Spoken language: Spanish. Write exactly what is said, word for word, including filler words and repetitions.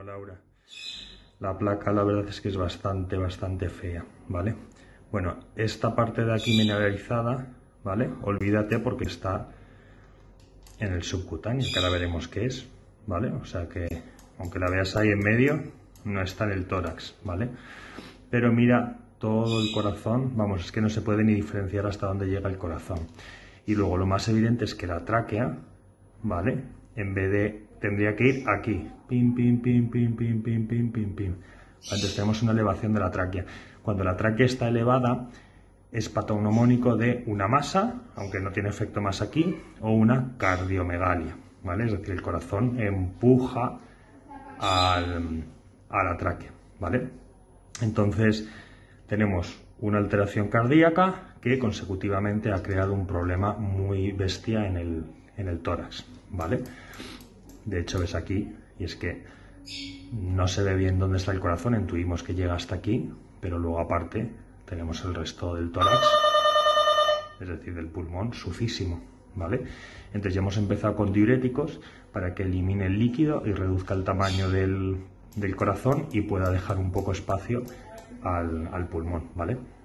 Laura. La placa la verdad es que es bastante, bastante fea, ¿vale? Bueno, esta parte de aquí mineralizada, ¿vale? Olvídate porque está en el subcutáneo, que ahora veremos qué es, ¿vale? O sea que, aunque la veas ahí en medio, no está en el tórax, ¿vale? Pero mira todo el corazón, vamos, es que no se puede ni diferenciar hasta dónde llega el corazón. Y luego lo más evidente es que la tráquea, ¿vale? En vez de, tendría que ir aquí, pim, pim, pim, pim, pim, pim, pim, pim, pim. Entonces tenemos una elevación de la tráquea. Cuando la tráquea está elevada, es patognomónico de una masa, aunque no tiene efecto más aquí, o una cardiomegalia, ¿vale? Es decir, el corazón empuja al, a la tráquea, ¿vale? Entonces tenemos una alteración cardíaca que consecutivamente ha creado un problema muy bestia en el, en el tórax, ¿vale? De hecho ves aquí, y es que no se ve bien dónde está el corazón, intuimos que llega hasta aquí, pero luego aparte tenemos el resto del tórax, es decir, del pulmón, sucísimo, ¿vale? Entonces ya hemos empezado con diuréticos para que elimine el líquido y reduzca el tamaño del, del corazón y pueda dejar un poco espacio al, al pulmón, ¿vale?